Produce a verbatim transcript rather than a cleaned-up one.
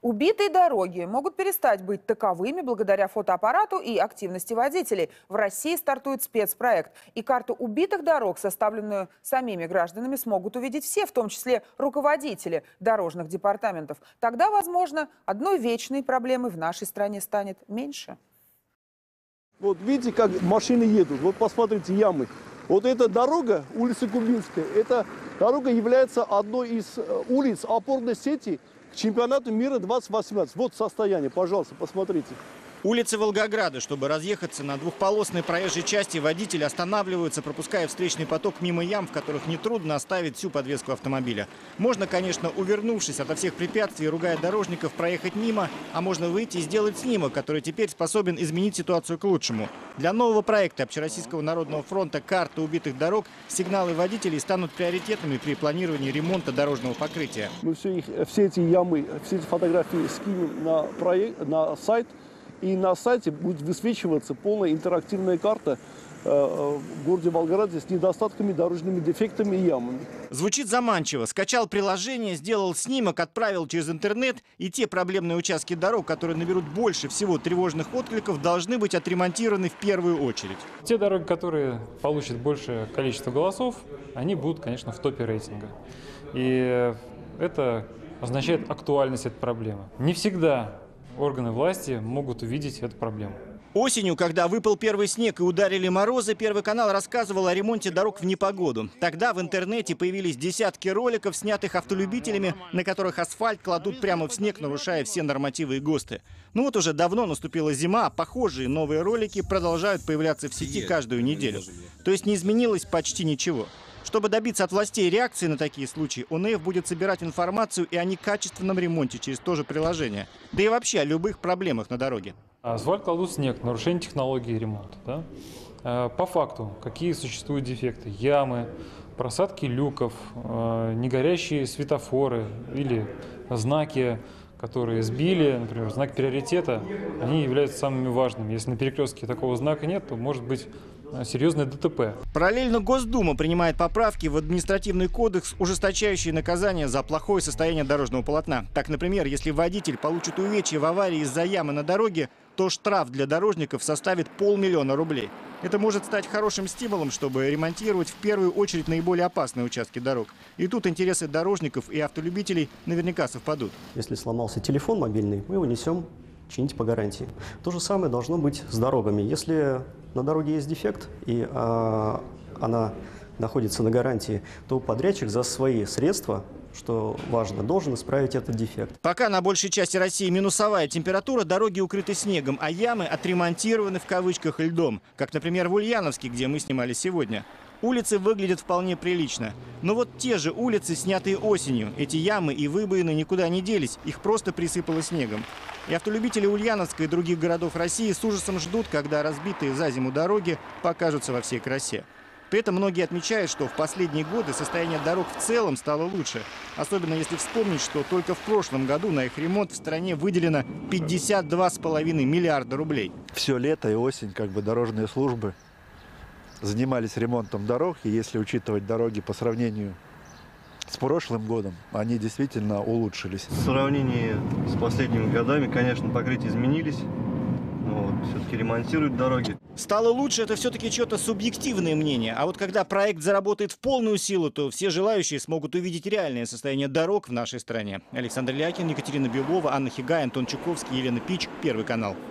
Убитые дороги могут перестать быть таковыми благодаря фотоаппарату и активности водителей. В России стартует спецпроект. И карту убитых дорог, составленную самими гражданами, смогут увидеть все, в том числе руководители дорожных департаментов. Тогда, возможно, одной вечной проблемы в нашей стране станет меньше. Вот видите, как машины едут. Вот посмотрите, ямы. Вот эта дорога, улица Кубинская, эта дорога является одной из улиц опорной сети к чемпионату мира двадцать восемнадцать. Вот состояние, пожалуйста, посмотрите. Улицы Волгограда. Чтобы разъехаться на двухполосной проезжей части, водители останавливаются, пропуская встречный поток мимо ям, в которых нетрудно оставить всю подвеску автомобиля. Можно, конечно, увернувшись ото всех препятствий, ругая дорожников, проехать мимо, а можно выйти и сделать снимок, который теперь способен изменить ситуацию к лучшему. Для нового проекта Общероссийского народного фронта «Карта убитых дорог» сигналы водителей станут приоритетными при планировании ремонта дорожного покрытия. Мы все, их, все эти ямы, все эти фотографии скинем на, проект, на сайт. И на сайте будет высвечиваться полная интерактивная карта э, в городе Волгограде с недостатками, дорожными дефектами и ямами. Звучит заманчиво. Скачал приложение, сделал снимок, отправил через интернет, и те проблемные участки дорог, которые наберут больше всего тревожных откликов, должны быть отремонтированы в первую очередь. Те дороги, которые получат большее количество голосов, они будут, конечно, в топе рейтинга. И это означает актуальность этой проблемы. Не всегда органы власти могут увидеть эту проблему. Осенью, когда выпал первый снег и ударили морозы, Первый канал рассказывал о ремонте дорог в непогоду. Тогда в интернете появились десятки роликов, снятых автолюбителями, на которых асфальт кладут прямо в снег, нарушая все нормативы и ГОСТы. Ну вот уже давно наступила зима, а похожие новые ролики продолжают появляться в сети каждую неделю. То есть не изменилось почти ничего. Чтобы добиться от властей реакции на такие случаи, О Н Ф будет собирать информацию и о некачественном ремонте через то же приложение. Да и вообще о любых проблемах на дороге. Асфальт кладут снег, нарушение технологии ремонта. Да? По факту, какие существуют дефекты? Ямы, просадки люков, негорящие светофоры или знаки, которые сбили, например, знак приоритета, они являются самыми важными. Если на перекрестке такого знака нет, то может быть серьезное Д Т П. Параллельно Госдума принимает поправки в административный кодекс, ужесточающие наказания за плохое состояние дорожного полотна. Так, например, если водитель получит увечья в аварии из-за ямы на дороге, то штраф для дорожников составит полмиллиона рублей. Это может стать хорошим стимулом, чтобы ремонтировать в первую очередь наиболее опасные участки дорог. И тут интересы дорожников и автолюбителей наверняка совпадут. Если сломался телефон мобильный, мы его несем чинить по гарантии. То же самое должно быть с дорогами. Если на дороге есть дефект и а, она находится на гарантии, то подрядчик за свои средства, что важно, должен исправить этот дефект. Пока на большей части России минусовая температура, дороги укрыты снегом, а ямы отремонтированы в кавычках льдом. Как, например, в Ульяновске, где мы снимали сегодня. Улицы выглядят вполне прилично. Но вот те же улицы, снятые осенью. Эти ямы и выбоины никуда не делись, их просто присыпало снегом. И автолюбители Ульяновска и других городов России с ужасом ждут, когда разбитые за зиму дороги покажутся во всей красе. При этом многие отмечают, что в последние годы состояние дорог в целом стало лучше. Особенно если вспомнить, что только в прошлом году на их ремонт в стране выделено пятьдесят два с половиной миллиарда рублей. Все лето и осень как бы дорожные службы занимались ремонтом дорог. И если учитывать дороги по сравнению с прошлым годом, они действительно улучшились. В сравнении с последними годами, конечно, покрытия изменились. Вот, все-таки ремонтируют дороги. Стало лучше — это все-таки что-то субъективное мнение. А вот когда проект заработает в полную силу, то все желающие смогут увидеть реальное состояние дорог в нашей стране. Александр Лякин, Екатерина Белова, Анна Хигай, Антон Чуковский, Елена Пич. Первый канал.